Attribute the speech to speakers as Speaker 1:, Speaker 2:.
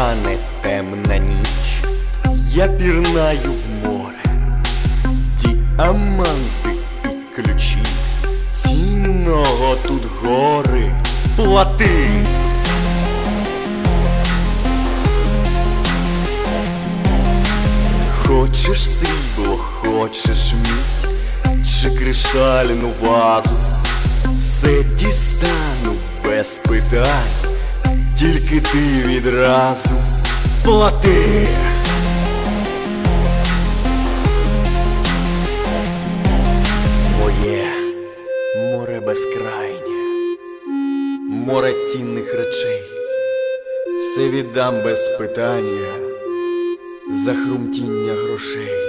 Speaker 1: настане темна ніч, я пірнаю в море, діаманти і ключі, цінного тут гори, плати. Хочеш срібло, хочеш мідь, чи кришальну вазу, все дістану без питань, тільки ти відразу плати. Моє море безкрайнє, море цінних речей, все віддам без питання за хрумтіння грошей.